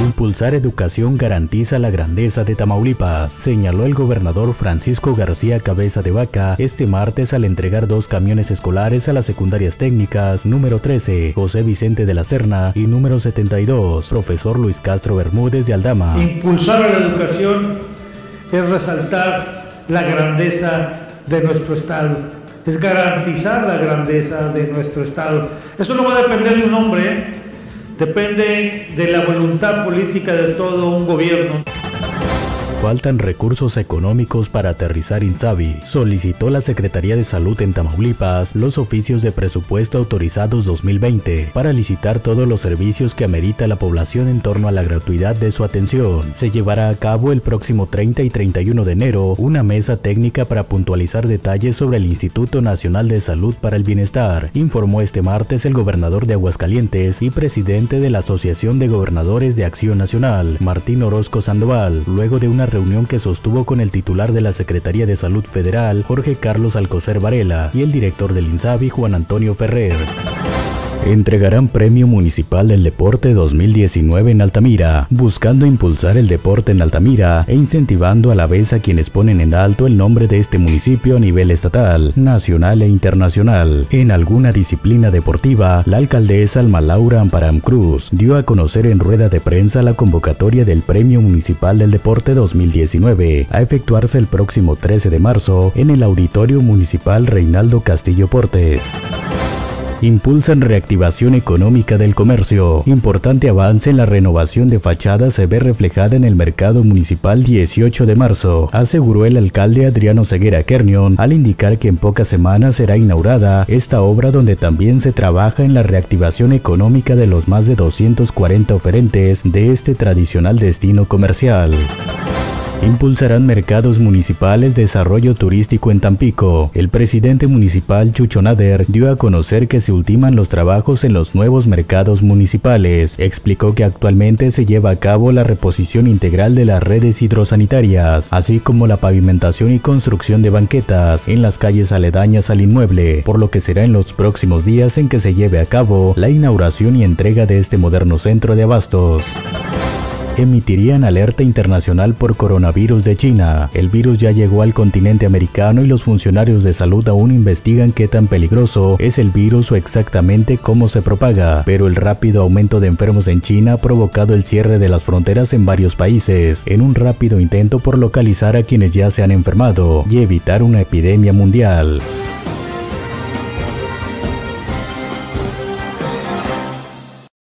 Impulsar educación garantiza la grandeza de Tamaulipas, señaló el gobernador Francisco García Cabeza de Vaca este martes al entregar 2 camiones escolares a las secundarias técnicas número 13, José Vicente de la Serna, y número 72, profesor Luis Castro Bermúdez de Aldama. Impulsar a la educación es resaltar la grandeza de nuestro Estado, es garantizar la grandeza de nuestro Estado. Eso no va a depender de un hombre, depende de la voluntad política de todo un gobierno. Faltan recursos económicos para aterrizar INSABI. Solicitó la Secretaría de Salud en Tamaulipas los oficios de presupuesto autorizados 2020 para licitar todos los servicios que amerita la población en torno a la gratuidad de su atención. Se llevará a cabo el próximo 30 y 31 de enero una mesa técnica para puntualizar detalles sobre el Instituto Nacional de Salud para el Bienestar, informó este martes el gobernador de Aguascalientes y presidente de la Asociación de Gobernadores de Acción Nacional, Martín Orozco Sandoval, luego de una reunión que sostuvo con el titular de la Secretaría de Salud Federal, Jorge Carlos Alcocer Varela, y el director del INSABI, Juan Antonio Ferrer. Entregarán Premio Municipal del Deporte 2019 en Altamira, buscando impulsar el deporte en Altamira e incentivando a la vez a quienes ponen en alto el nombre de este municipio a nivel estatal, nacional e internacional. En alguna disciplina deportiva, la alcaldesa Alma Laura Amparam Cruz dio a conocer en rueda de prensa la convocatoria del Premio Municipal del Deporte 2019, a efectuarse el próximo 13 de marzo en el Auditorio Municipal Reinaldo Castillo Portes. Impulsan reactivación económica del comercio. Importante avance en la renovación de fachadas se ve reflejada en el mercado municipal 18 de marzo, aseguró el alcalde Adriano Ceguera Kernion al indicar que en pocas semanas será inaugurada esta obra donde también se trabaja en la reactivación económica de los más de 240 oferentes de este tradicional destino comercial. Impulsarán mercados municipales, desarrollo turístico en Tampico. El presidente municipal Chucho Nader dio a conocer que se ultiman los trabajos en los nuevos mercados municipales. Explicó que actualmente se lleva a cabo la reposición integral de las redes hidrosanitarias, así como la pavimentación y construcción de banquetas en las calles aledañas al inmueble, por lo que será en los próximos días en que se lleve a cabo la inauguración y entrega de este moderno centro de abastos. Emitirían alerta internacional por coronavirus de China. El virus ya llegó al continente americano y los funcionarios de salud aún investigan qué tan peligroso es el virus o exactamente cómo se propaga, pero el rápido aumento de enfermos en China ha provocado el cierre de las fronteras en varios países, en un rápido intento por localizar a quienes ya se han enfermado y evitar una epidemia mundial.